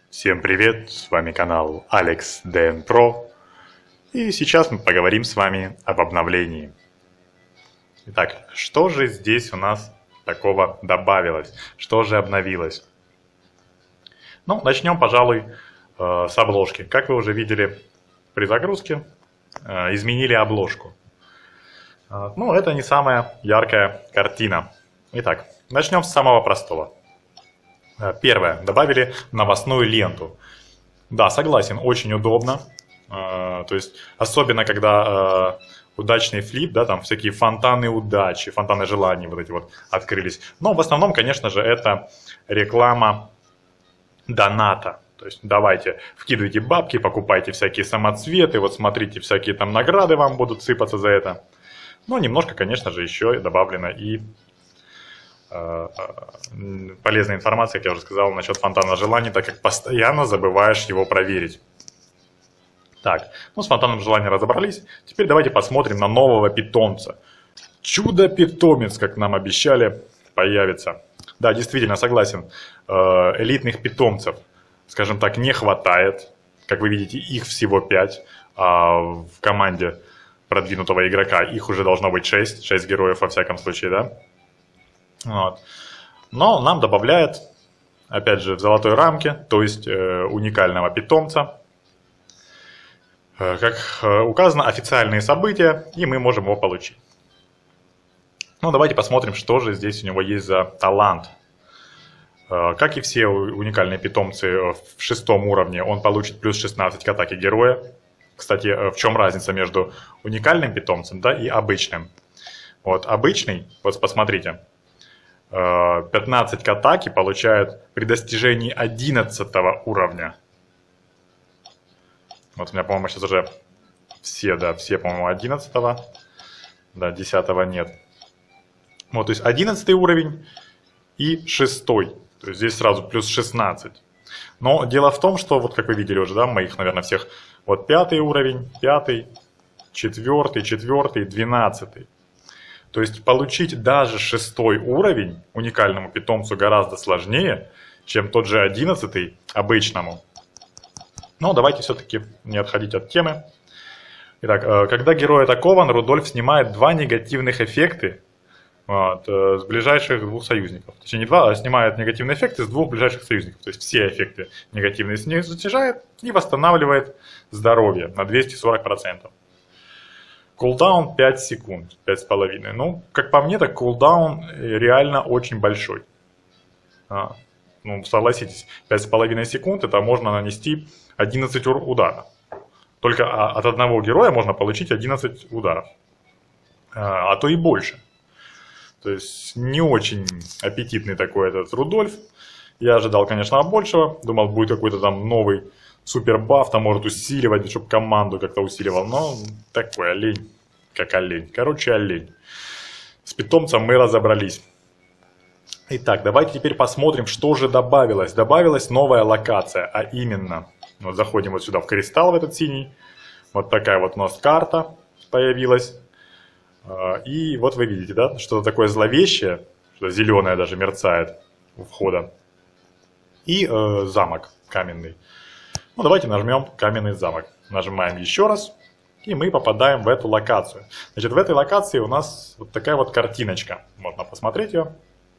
Всем привет, с вами канал Alex DN Pro, и сейчас мы поговорим с вами об обновлении. Итак, что же здесь у нас такого добавилось, что же обновилось? Ну, начнем, пожалуй, с обложки. Как вы уже видели при загрузке, изменили обложку. Ну, это не самая яркая картина. Итак, начнем с самого простого. Первое. Добавили новостную ленту. Да, согласен, очень удобно. То есть, особенно когда удачный флип, да, там всякие фонтаны удачи, фонтаны желаний вот эти вот открылись. Но в основном, конечно же, это реклама доната. То есть, давайте, вкидывайте бабки, покупайте всякие самоцветы, вот смотрите, всякие там награды вам будут сыпаться за это. Но немножко, конечно же, еще добавлено и полезная информация, как я уже сказал, насчет фонтана желаний, так как постоянно забываешь его проверить. Так, ну с фонтаном желаний разобрались. Теперь давайте посмотрим на нового питомца. Чудо-питомец, как нам обещали, появится. Да, действительно, согласен. Элитных питомцев, скажем так, не хватает. Как вы видите, их всего 5. А в команде продвинутого игрока их уже должно быть 6. 6 героев во всяком случае, да? Вот. Но нам добавляет, опять же, в золотой рамке, то есть уникального питомца. Как указано, официальные события, и мы можем его получить. Ну, давайте посмотрим, что же здесь у него есть за талант. Как и все уникальные питомцы в 6-м уровне, он получит плюс 16 к атаке героя. Кстати, в чем разница между уникальным питомцем, да, и обычным? Вот обычный, вот посмотрите. 15 к атаке получает при достижении 11 уровня. Вот у меня, по-моему, сейчас уже все, да, все, по-моему, 11. Да, 10 нет. Вот, то есть 11 уровень и 6. То есть здесь сразу плюс 16. Но дело в том, что, вот как вы видели уже, да, моих, наверное, всех, вот 5 уровень, 5, 4, 4, 12. То есть получить даже 6 уровень уникальному питомцу гораздо сложнее, чем тот же 11 обычному. Но давайте все-таки не отходить от темы. Итак, когда герой атакован, Рудольф снимает 2 негативных эффекта с ближайших 2 союзников. Точнее, не 2, а снимает негативные эффекты с 2 ближайших союзников. То есть все эффекты негативные снижает и восстанавливает здоровье на 240%. Кулдаун 5 секунд, 5,5. Ну, как по мне, так кулдаун реально очень большой. Ну, согласитесь, 5,5 секунд это можно нанести 11 ударов. Только от одного героя можно получить 11 ударов. А то и больше. То есть не очень аппетитный такой этот Рудольф. Я ожидал, конечно, большего. Думал, будет какой-то там новый супер баф, там может усиливать, чтобы команду как-то усиливал. Но такой олень, как олень. Короче, олень. С питомцем мы разобрались. Итак, давайте теперь посмотрим, что же добавилось. Добавилась новая локация, а именно, вот заходим вот сюда в кристалл, в этот синий. Вот такая вот у нас карта появилась. И вот вы видите, да, что-то такое зловещее, что зеленое даже мерцает у входа. И замок каменный. Ну, давайте нажмем каменный замок. Нажимаем еще раз, и мы попадаем в эту локацию. Значит, в этой локации у нас вот такая вот картиночка. Можно посмотреть ее.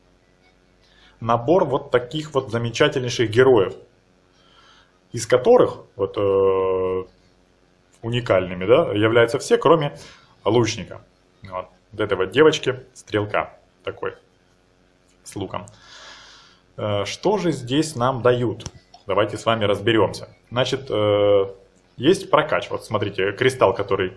Набор вот таких вот замечательнейших героев, из которых вот уникальными, да, являются все, кроме лучника. Вот этой вот девочки, стрелка такой, с луком. Что же здесь нам дают? Давайте с вами разберемся. Значит, есть прокач. Вот смотрите, кристалл, который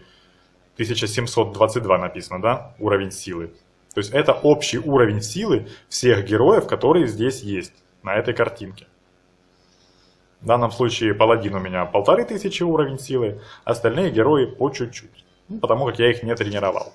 1722 написано, да, уровень силы. То есть это общий уровень силы всех героев, которые здесь есть, на этой картинке. В данном случае паладин у меня 1500 уровень силы, остальные герои по чуть-чуть, ну, потому как я их не тренировал.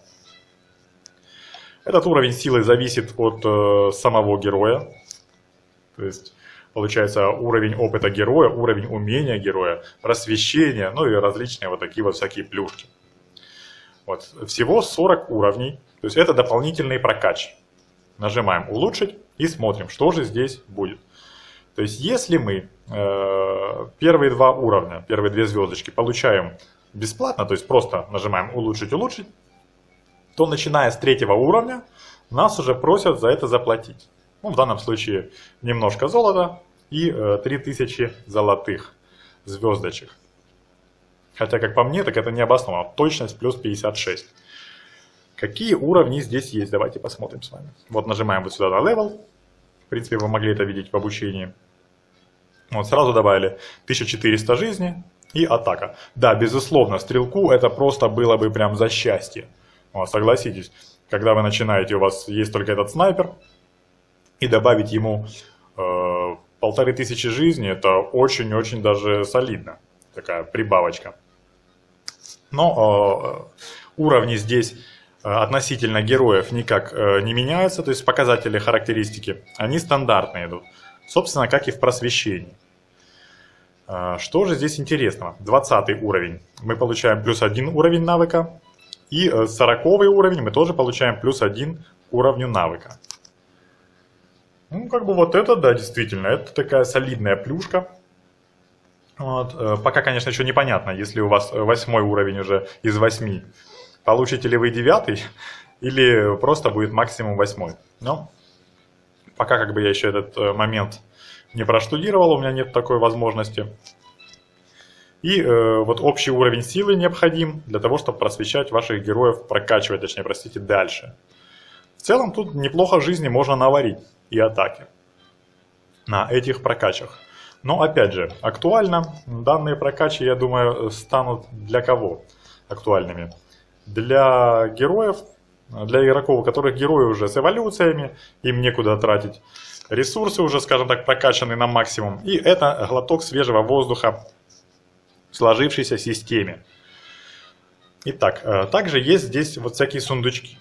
Этот уровень силы зависит от самого героя. То есть получается уровень опыта героя, уровень умения героя, просвещения, ну и различные вот такие вот всякие плюшки. Вот. Всего 40 уровней, то есть это дополнительный прокач. Нажимаем улучшить и смотрим, что же здесь будет. То есть если мы первые два уровня, первые две звездочки получаем бесплатно, то есть просто нажимаем улучшить, улучшить, то начиная с третьего уровня нас уже просят за это заплатить. Ну, в данном случае немножко золота и 3000 золотых звездочек. Хотя, как по мне, так это не обосновано. Точность плюс 56. Какие уровни здесь есть? Давайте посмотрим с вами. Вот нажимаем вот сюда на level. В принципе, вы могли это видеть в обучении. Вот сразу добавили 1400 жизни и атака. Да, безусловно, стрелку это просто было бы прям за счастье. Вот, согласитесь, когда вы начинаете, у вас есть только этот снайпер, и добавить ему 1500 жизни, это очень-очень даже солидно. Такая прибавочка. Но уровни здесь относительно героев никак не меняются, то есть показатели, характеристики, они стандартные идут. Собственно, как и в просвещении. Что же здесь интересного? 20 уровень мы получаем плюс 1 уровень навыка. И 40 уровень мы тоже получаем плюс 1 к уровню навыка. Ну, как бы вот это, да, действительно, это такая солидная плюшка. Вот. Пока, конечно, еще непонятно, если у вас 8 уровень уже из 8, получите ли вы 9 или просто будет максимум 8. Но пока как бы я еще этот момент не проштудировал, у меня нет такой возможности. И вот общий уровень силы необходим для того, чтобы просвещать ваших героев, прокачивать, точнее, простите, дальше. В целом тут неплохо жизни можно наварить и атаки на этих прокачах. Но опять же, актуально данные прокачи, я думаю, станут для кого актуальными? Для героев, для игроков, у которых герои уже с эволюциями, им некуда тратить ресурсы уже, скажем так, прокачаны на максимум. И это глоток свежего воздуха в сложившейся системе. Итак, также есть здесь вот всякие сундучки.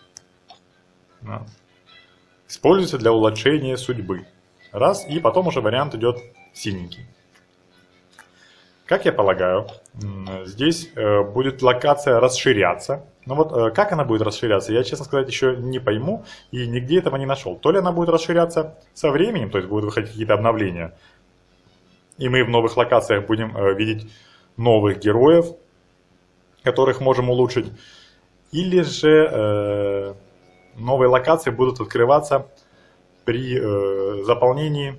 Используются для улучшения судьбы. Раз, и потом уже вариант идет синенький. Как я полагаю, здесь будет локация расширяться. Но вот как она будет расширяться, я, честно сказать, еще не пойму и нигде этого не нашел. То ли она будет расширяться со временем, то есть будут выходить какие-то обновления, и мы в новых локациях будем видеть новых героев, которых можем улучшить, или же новые локации будут открываться при заполнении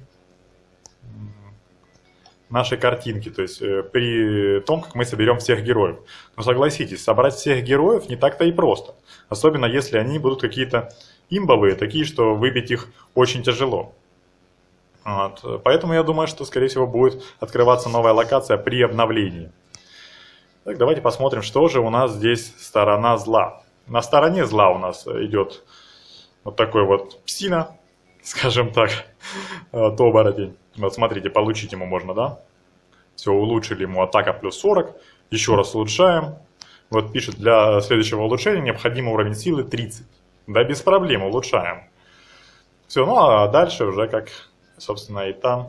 нашей картинки, то есть при том, как мы соберем всех героев. Но согласитесь, собрать всех героев не так-то и просто. Особенно если они будут какие-то имбовые, такие, что выбить их очень тяжело. Вот. Поэтому я думаю, что, скорее всего, будет открываться новая локация при обновлении. Так, давайте посмотрим, что же у нас здесь сторона зла. На стороне зла у нас идет вот такой вот псина, скажем так, оборотень. Вот смотрите, получить ему можно, да? Все, улучшили ему атака плюс 40. Еще раз улучшаем. Вот пишет, для следующего улучшения необходим уровень силы 30. Да без проблем, улучшаем. Все, ну а дальше уже как, собственно, и там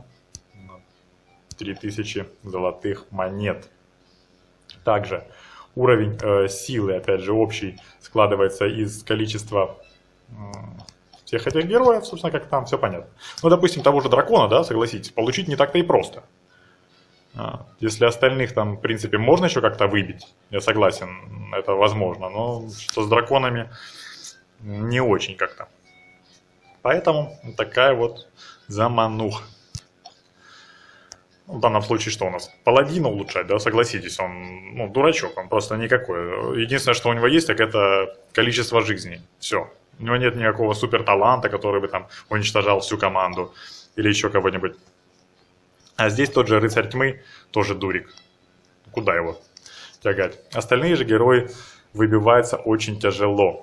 3000 золотых монет. Также уровень силы, опять же, общий, складывается из количества всех этих героев, собственно, как там, все понятно. Ну, допустим, того же дракона, да, согласитесь, получить не так-то и просто. Если остальных там, в принципе, можно еще как-то выбить, я согласен, это возможно, но что с драконами не очень как-то. Поэтому такая вот замануха. В данном случае что у нас? Паладина улучшать, да, согласитесь, он, ну, дурачок, он просто никакой. Единственное, что у него есть, так это количество жизней. Все. У него нет никакого супер таланта, который бы там уничтожал всю команду или еще кого-нибудь. А здесь тот же рыцарь тьмы, тоже дурик. Куда его тягать? Остальные же герои выбиваются очень тяжело.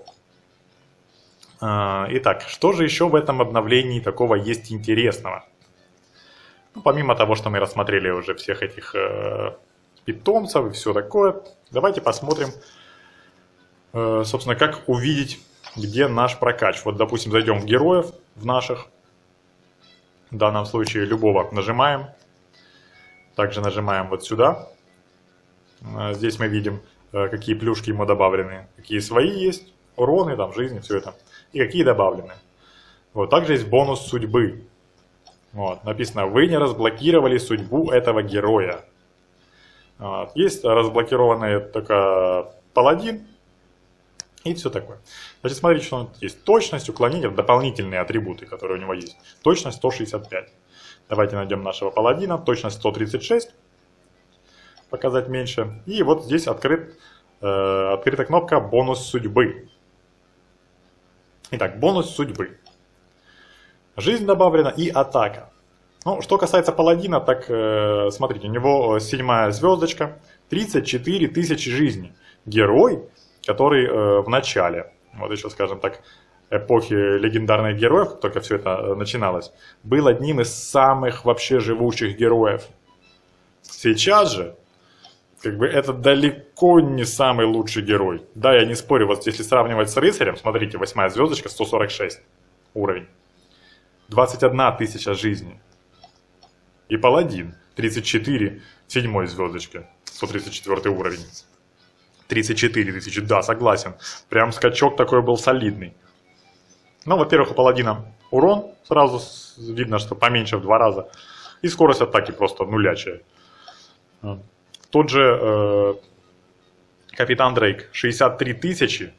Итак, что же еще в этом обновлении такого есть интересного? Ну, помимо того, что мы рассмотрели уже всех этих питомцев и все такое, давайте посмотрим, собственно, как увидеть, где наш прокач. Вот, допустим, зайдем в героев, в наших, в данном случае любого нажимаем, также нажимаем вот сюда. Здесь мы видим, какие плюшки ему добавлены, какие свои есть, уроны, там, жизни, все это, и какие добавлены. Вот, также есть бонус судьбы. Вот, написано, вы не разблокировали судьбу этого героя. Вот, есть разблокированный только паладин и все такое. Значит, смотрите, что есть. Точность, уклонение, дополнительные атрибуты, которые у него есть. Точность 165. Давайте найдем нашего паладина. Точность 136. Показать меньше. И вот здесь открыта кнопка «Бонус судьбы». Итак, бонус судьбы. Жизнь добавлена и атака. Ну, что касается паладина, так смотрите, у него 7-я звездочка, 34 тысячи жизней. Герой, который в начале, вот еще, скажем так, эпохи легендарных героев, как только все это начиналось, был одним из самых вообще живущих героев. Сейчас же, как бы, это далеко не самый лучший герой. Да, я не спорю, вот если сравнивать с рыцарем, смотрите, 8-я звездочка, 146 уровень. 21 тысяча жизней. И паладин 34, 7-й звездочки, 134 уровень. 34 тысячи, да, согласен. Прям скачок такой был солидный. Ну, во-первых, у паладина урон сразу видно, что поменьше в 2 раза. И скорость атаки просто нулячая. Тот же Капитан Дрейк, 63 тысячи.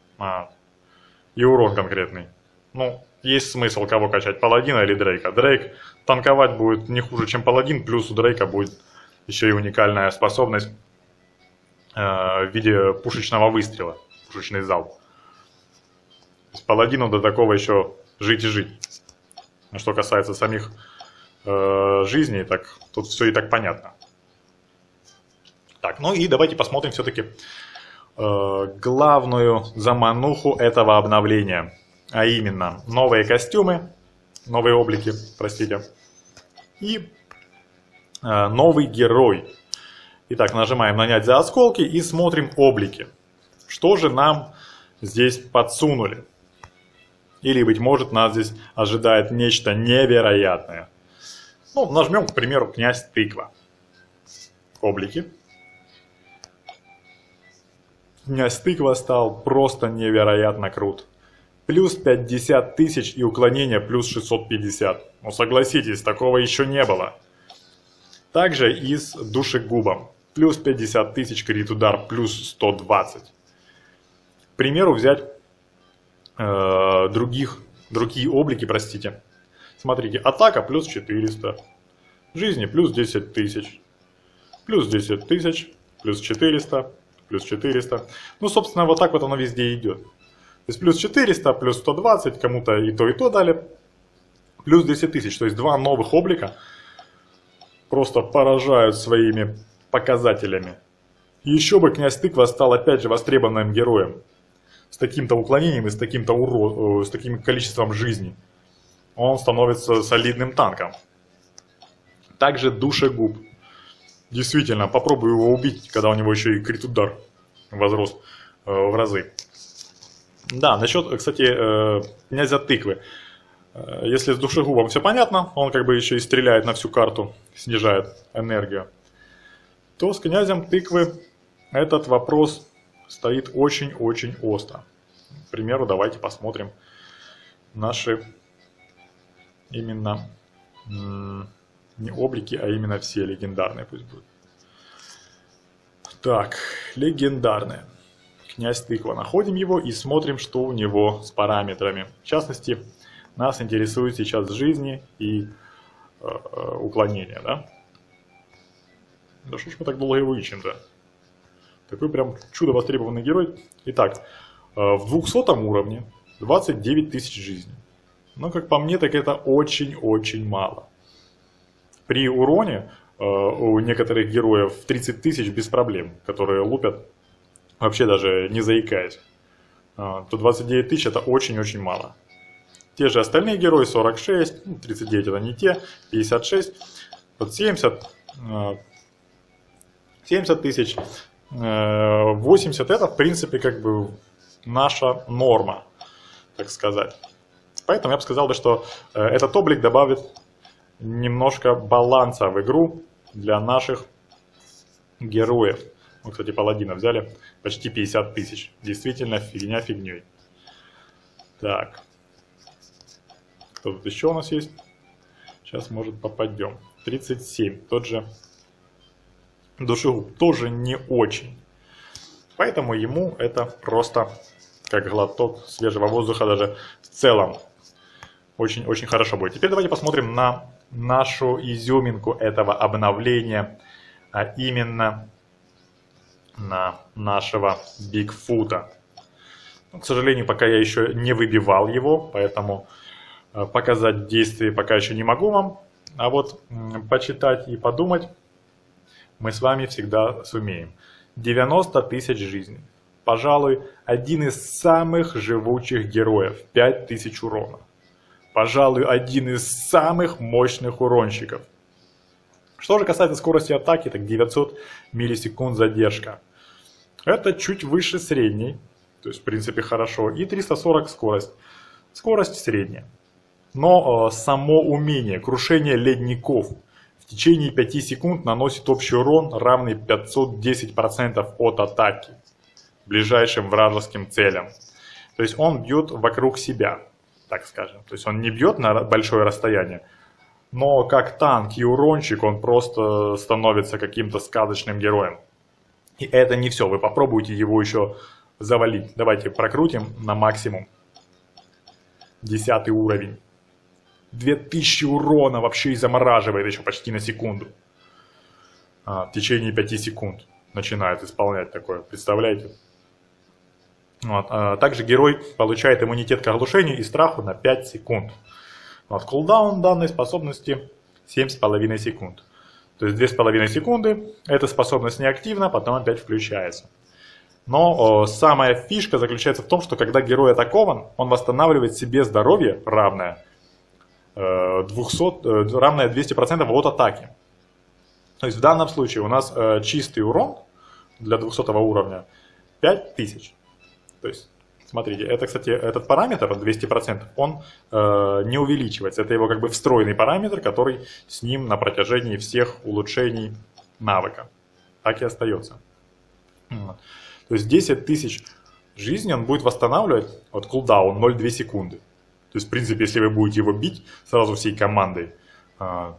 И урон конкретный. Ну, есть смысл кого качать, паладина или Дрейка. Дрейк танковать будет не хуже, чем паладин, плюс у Дрейка будет еще и уникальная способность в виде пушечного выстрела, пушечный залп. С паладину до такого еще жить и жить. А что касается самих жизней, так тут все и так понятно. Так, ну и давайте посмотрим все-таки главную замануху этого обновления. А именно, новые костюмы, новые облики, простите, и новый герой. Итак, нажимаем «Нанять за осколки» и смотрим облики. Что же нам здесь подсунули? Или, быть может, нас здесь ожидает нечто невероятное. Ну, нажмем, к примеру, «Князь Тыква». Облики. Князь Тыква стал просто невероятно крут. Плюс 50 тысяч и уклонение плюс 650. Ну, согласитесь, такого еще не было. Также и с душегубом. Плюс 50 тысяч крит удар, плюс 120. К примеру, взять другие облики, простите. Смотрите, атака плюс 400. Жизни плюс 10 тысяч. Плюс 10 тысяч, плюс 400, плюс 400. Ну, собственно, вот так вот оно везде идет. То есть плюс 400, плюс 120, кому-то и то дали. Плюс 10 тысяч, то есть 2 новых облика просто поражают своими показателями. И еще бы князь Тыква стал опять же востребованным героем. С таким-то уклонением и с таким количеством жизни. Он становится солидным танком. Также душегуб. Действительно, попробую его убить, когда у него еще и крит удар возрос в разы. Да, насчет, кстати, князя Тыквы. Если с душегубом все понятно, он как бы еще и стреляет на всю карту, снижает энергию, то с князем Тыквы этот вопрос стоит очень-очень остро. К примеру, давайте посмотрим наши именно не облики, а именно все легендарные пусть будут. Так, легендарные. Князь Тыква. Находим его и смотрим, что у него с параметрами. В частности, нас интересует сейчас жизни и уклонения, да? Да что ж мы так долго его ищем-то? Такой прям чудо востребованный герой. Итак, в 200 уровне 29 тысяч жизней. Но, как по мне, так это очень-очень мало. При уроне у некоторых героев 30 тысяч без проблем, которые лупят, вообще даже не заикаясь. То 29 тысяч это очень-очень мало. Те же остальные герои 46, 39 это не те, 56, вот 70 тысяч, 80 это в принципе как бы наша норма, так сказать. Поэтому я бы сказал, что этот облик добавит немножко баланса в игру для наших героев. Мы, кстати, паладина взяли почти 50 тысяч. Действительно фигня фигней. Так. Кто тут еще у нас есть? Сейчас, может, попадем. 37. Тот же душегуб. Тоже не очень. Поэтому ему это просто как глоток свежего воздуха даже в целом. Очень-очень хорошо будет. Теперь давайте посмотрим на нашу изюминку этого обновления. А именно на нашего Бигфута. К сожалению, пока я еще не выбивал его, поэтому показать действие пока еще не могу вам. А вот почитать и подумать мы с вами всегда сумеем. 90 тысяч жизней. Пожалуй, один из самых живучих героев. 5000 урона. Пожалуй, один из самых мощных уронщиков. Что же касается скорости атаки, так 900 миллисекунд задержка. Это чуть выше средней. То есть, в принципе, хорошо. И 340 скорость. Скорость средняя. Но само умение крушения ледников в течение 5 секунд наносит общий урон, равный 510% от атаки ближайшим вражеским целям. То есть он бьет вокруг себя, так скажем. То есть он не бьет на большое расстояние, но как танк и уронщик он просто становится каким-то сказочным героем. И это не все. Вы попробуйте его еще завалить. Давайте прокрутим на максимум. 10 уровень. 2000 урона вообще и замораживает еще почти на секунду. В течение 5 секунд начинает исполнять такое. Представляете? Вот. Также герой получает иммунитет к оглушению и страху на 5 секунд. Вот. Кулдаун данной способности 7,5 секунд. То есть 2,5 секунды. Эта способность неактивна, потом опять включается. Но самая фишка заключается в том, что когда герой атакован, он восстанавливает себе здоровье равное 200% от атаки. То есть в данном случае у нас чистый урон для 200 уровня 5000. То есть, смотрите, это, кстати, этот параметр 200%, он не увеличивается. Это его как бы встроенный параметр, который с ним на протяжении всех улучшений навыка. Так и остается. То есть 10 тысяч жизни он будет восстанавливать от кулдаун 0,2 секунды. То есть, в принципе, если вы будете его бить сразу всей командой, то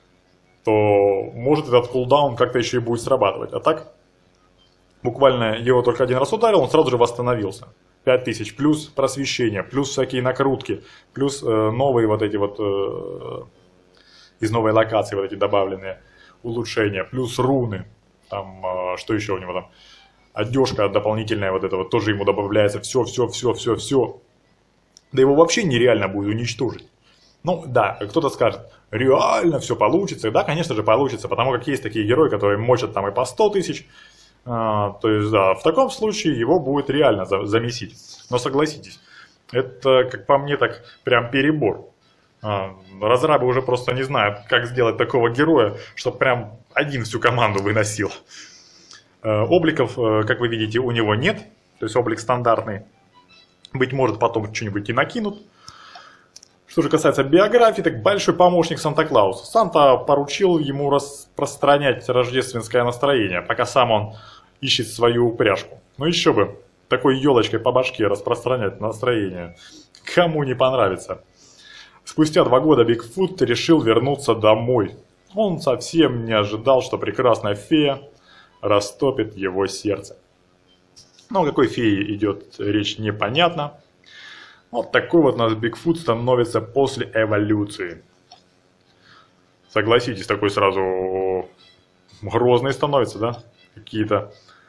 может этот кулдаун как-то еще и будет срабатывать. А так, буквально его только один раз ударил, он сразу же восстановился. 5000 плюс просвещение, плюс всякие накрутки, плюс новые вот эти вот из новой локации вот эти добавленные улучшения, плюс руны, там, что еще у него там, одежка дополнительная вот эта вот тоже ему добавляется, все. Да его вообще нереально будет уничтожить. Ну да, кто-то скажет, реально все получится. Да, конечно же получится, потому как есть такие герои, которые мочат там и по 100 тысяч. То есть да, в таком случае его будет реально замесить. Но согласитесь, это, как по мне, так прям перебор. Разрабы уже просто не знают, как сделать такого героя, чтобы прям один всю команду выносил. Обликов, как вы видите, у него нет. То есть облик стандартный. Быть может, потом что-нибудь и накинут. Что же касается биографии, так большой помощник Санта-Клауса. Санта поручил ему распространять рождественское настроение, пока сам он ищет свою упряжку. Ну еще бы, такой елочкой по башке распространять настроение. Кому не понравится. Спустя 2 года Бигфут решил вернуться домой. Он совсем не ожидал, что прекрасная фея растопит его сердце. Но о какой фее идет речь, непонятно. Вот такой вот наш Бигфут становится после эволюции. Согласитесь, такой сразу грозный становится, да? Какие-то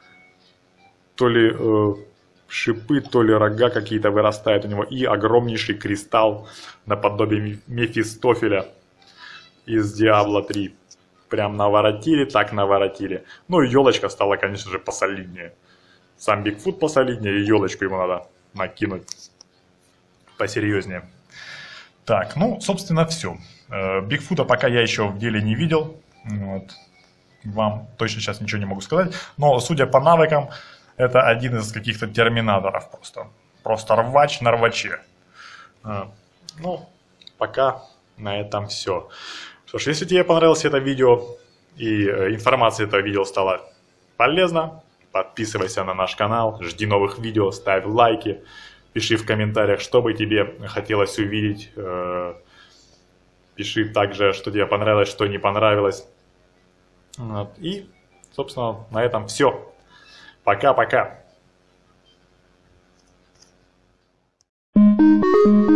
то ли шипы, то ли рога какие-то вырастают у него. И огромнейший кристалл наподобие Мефистофеля из Диабло 3. Прям наворотили, так наворотили. Ну и елочка стала, конечно же, посолиднее. Сам Бигфут посолиднее, и елочку ему надо накинуть посерьезнее. Так, ну, собственно, все. Бигфута пока я еще в деле не видел. Вот. Вам точно сейчас ничего не могу сказать. Но, судя по навыкам, это один из каких-то терминаторов просто. Просто рвач на рваче. Ну, пока на этом все. Что ж, если тебе понравилось это видео и информация этого видео стала полезна, подписывайся на наш канал, жди новых видео, ставь лайки, пиши в комментариях, что бы тебе хотелось увидеть Пиши также, что тебе понравилось, что не понравилось. Вот. И, собственно, на этом все. Пока-пока.